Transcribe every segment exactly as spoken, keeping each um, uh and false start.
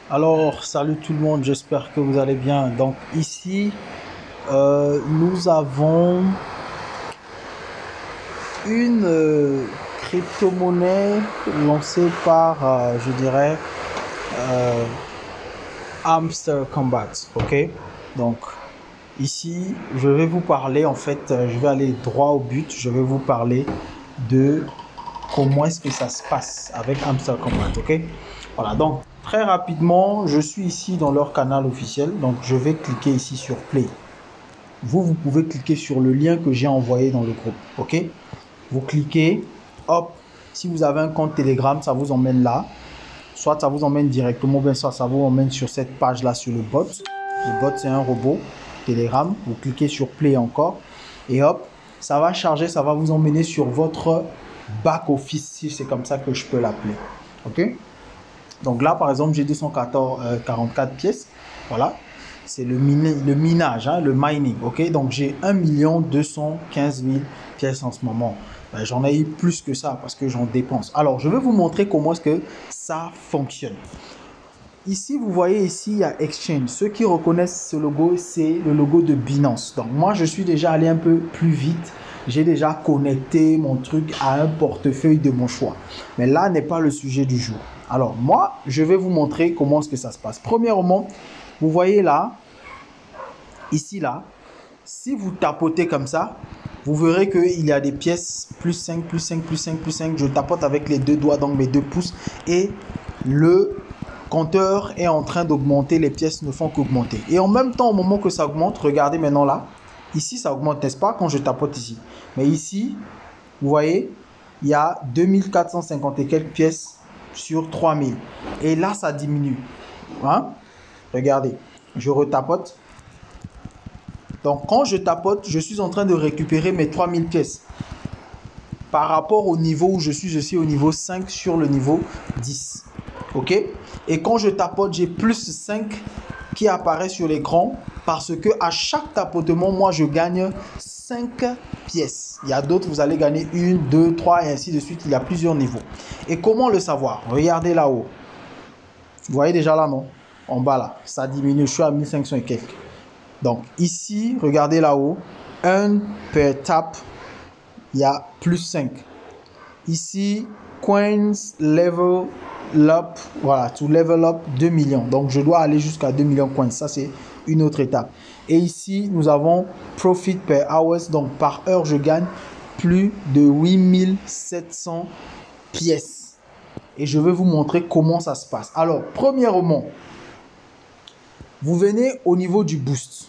Alors, salut tout le monde, j'espère que vous allez bien. Donc ici, euh, nous avons une euh, crypto-monnaie lancée par, euh, je dirais, euh, Hamster Combat. Ok? Donc ici, je vais vous parler, en fait, euh, je vais aller droit au but. Je vais vous parler de comment est-ce que ça se passe avec Hamster Combat. Ok? Voilà, donc très rapidement, je suis ici dans leur canal officiel. Donc je vais cliquer ici sur Play. Vous, vous pouvez cliquer sur le lien que j'ai envoyé dans le groupe. Ok? Vous cliquez, hop, si vous avez un compte Telegram, ça vous emmène là. Soit ça vous emmène directement, bien soit ça vous emmène sur cette page-là sur le bot. Le bot, c'est un robot Telegram. Vous cliquez sur Play encore. Et hop, ça va charger, ça va vous emmener sur votre back-office, si c'est comme ça que je peux l'appeler. Ok? Donc là, par exemple, j'ai deux cent quarante-quatre pièces. Voilà. C'est le, le minage, hein, le mining. Ok, donc j'ai un million deux cent quinze mille pièces en ce moment. Ben, j'en ai eu plus que ça parce que j'en dépense. Alors, je vais vous montrer comment est-ce que ça fonctionne. Ici, vous voyez ici, il y a Exchange. Ceux qui reconnaissent ce logo, c'est le logo de Binance. Donc, moi, je suis déjà allé un peu plus vite. J'ai déjà connecté mon truc à un portefeuille de mon choix. Mais là n'est pas le sujet du jour. Alors, moi, je vais vous montrer comment est-ce que ça se passe. Premièrement, vous voyez là, ici, là, si vous tapotez comme ça, vous verrez qu'il y a des pièces plus cinq, plus cinq, plus cinq, plus cinq. Je tapote avec les deux doigts, donc mes deux pouces. Et le compteur est en train d'augmenter. Les pièces ne font qu'augmenter. Et en même temps, au moment que ça augmente, regardez maintenant là. Ici, ça augmente, n'est-ce pas, quand je tapote ici. Mais ici, vous voyez, il y a deux mille quatre cent cinquante et quelques pièces sur trois mille. Et là, ça diminue. Hein? Regardez, je retapote. Donc, quand je tapote, je suis en train de récupérer mes trois mille pièces. Par rapport au niveau où je suis, je suis au niveau cinq sur le niveau dix. OK? Et quand je tapote, j'ai plus cinq qui apparaît sur l'écran parce que à chaque tapotement, moi, je gagne cinq pièces. Il y a d'autres, vous allez gagner une, deux, trois et ainsi de suite. Il y a plusieurs niveaux. Et comment le savoir? Regardez là-haut. Vous voyez déjà là, non? En bas là, ça diminue. Je suis à mille cinq cents et quelques. Donc ici, regardez là-haut, un per tap, il y a plus cinq. Ici, coins level up, voilà, to level up deux millions. Donc je dois aller jusqu'à deux millions de coins. Ça, c'est une autre étape. Et ici, nous avons profit per hours. Donc par heure, je gagne plus de huit mille sept cents pièces. Et je vais vous montrer comment ça se passe. Alors, premièrement, vous venez au niveau du boost.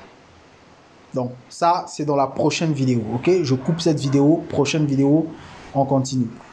Donc, ça, c'est dans la prochaine vidéo. Ok, je coupe cette vidéo. Prochaine vidéo, on continue.